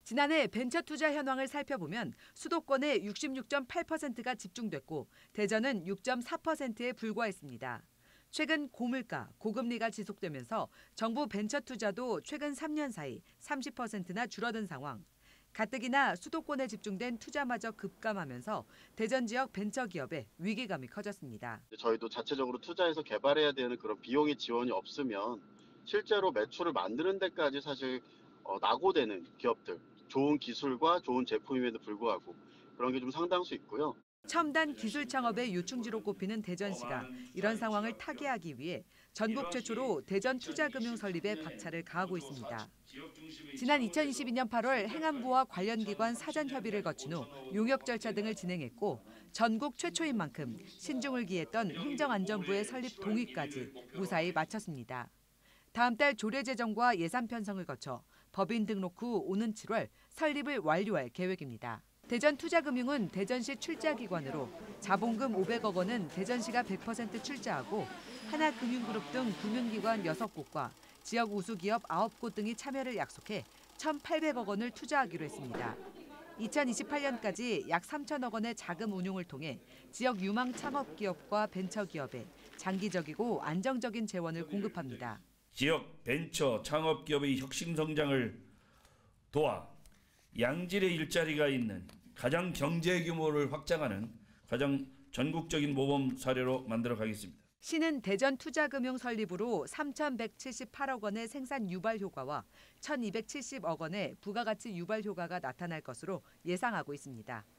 지난해 벤처 투자 현황을 살펴보면 수도권의 66.8%가 집중됐고 대전은 6.4%에 불과했습니다. 최근 고물가, 고금리가 지속되면서 정부 벤처 투자도 최근 3년 사이 30%나 줄어든 상황. 가뜩이나 수도권에 집중된 투자마저 급감하면서 대전 지역 벤처 기업의 위기감이 커졌습니다. 저희도 자체적으로 투자해서 개발해야 되는 그런 비용의 지원이 없으면 실제로 매출을 만드는 데까지 사실 낙오되는 기업들, 좋은 기술과 좋은 제품임에도 불구하고 그런 게 좀 상당수 있고요. 첨단 기술 창업의 요충지로 꼽히는 대전시가 이런 상황을 타개하기 위해 전국 최초로 대전 투자금융 설립에 박차를 가하고 있습니다. 지난 2022년 8월 행안부와 관련 기관 사전 협의를 거친 후 용역 절차 등을 진행했고 전국 최초인 만큼 신중을 기했던 행정안전부의 설립 동의까지 무사히 마쳤습니다. 다음 달 조례 제정과 예산 편성을 거쳐 법인 등록 후 오는 7월 설립을 완료할 계획입니다. 대전투자금융은 대전시 출자기관으로 자본금 500억 원은 대전시가 100% 출자하고 하나금융그룹 등 금융기관 6곳과 지역 우수기업 9곳 등이 참여를 약속해 1,800억 원을 투자하기로 했습니다. 2028년까지 약 3천억 원의 자금 운용을 통해 지역 유망 창업기업과 벤처기업에 장기적이고 안정적인 재원을 공급합니다. 지역 벤처 창업기업의 혁신 성장을 도와 양질의 일자리가 있는 가장 경제 규모를 확장하는 가장 전국적인 모범 사례로 만들어 가겠습니다. 시는 대전 투자금융 설립으로 3,178억 원의 생산 유발 효과와 1,270억 원의 부가가치 유발 효과가 나타날 것으로 예상하고 있습니다.